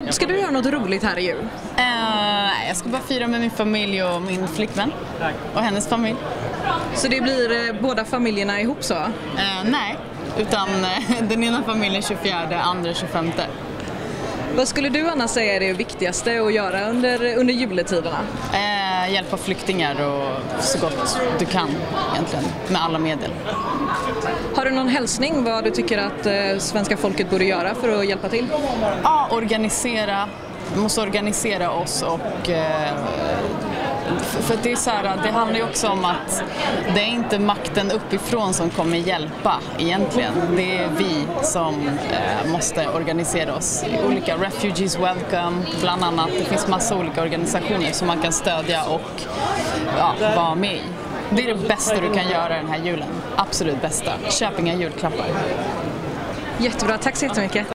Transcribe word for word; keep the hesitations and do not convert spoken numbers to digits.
Ska du göra något roligt här i jul? Uh, jag ska bara fira med min familj och min flickvän och hennes familj. Så det blir eh, båda familjerna ihop så? Uh, nej, utan uh, den ena familjen tjugofjärde, andra tjugofemte. Vad skulle du annars säga är det viktigaste att göra under, under juletiderna? Uh, hjälpa flyktingar och så gott du kan egentligen, med alla medel. Har du någon hälsning vad du tycker att eh, svenska folket borde göra för att hjälpa till? Ja, organisera. Vi måste organisera oss och eh, för, för det är så här, det handlar ju också om att det är inte makten uppifrån som kommer hjälpa egentligen. Det är vi som eh, måste organisera oss. Olika Refugees Welcome bland annat. Det finns massa olika organisationer som man kan stödja och ja, vara med i. Det är det bästa du kan göra den här julen. Absolut bästa. Köp inga julklappar. Jättebra, tack så jättemycket.